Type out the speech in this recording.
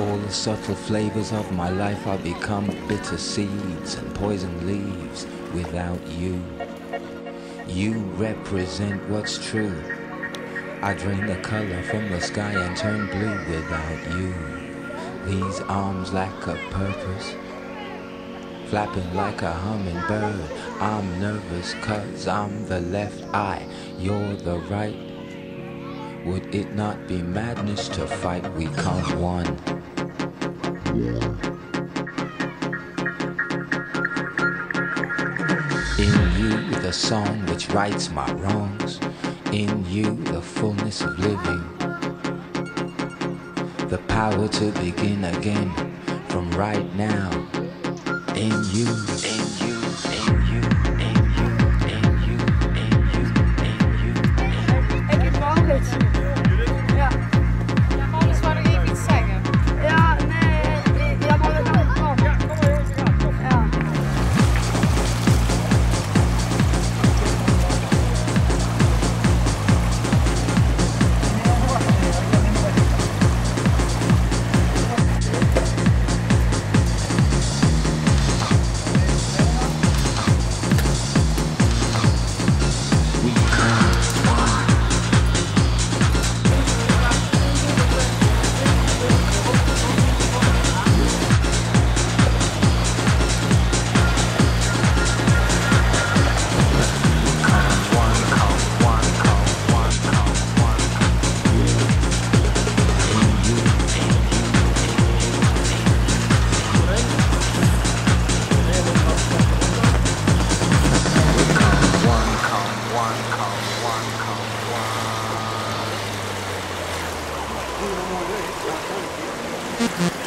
All the subtle flavors of my life are become bitter seeds and poison leaves without you. You represent what's true. I drain the color from the sky and turn blue without you. These arms lack a purpose, flapping like a hummingbird. I'm nervous 'cause I'm the left eye, you're the right. Would it not be madness to fight? We come one. In you, the song which rights my wrongs. In you, the fullness of living. The power to begin again from right now. In you, in you, in you, in you, in you, in you, in you. Ik heb Maurits. Ja. Ja, Maurits, wou nog even iets zeggen? Ja, nee. Ja, maar we gaan het Ja, kom maar jongens, kom. Ja. One.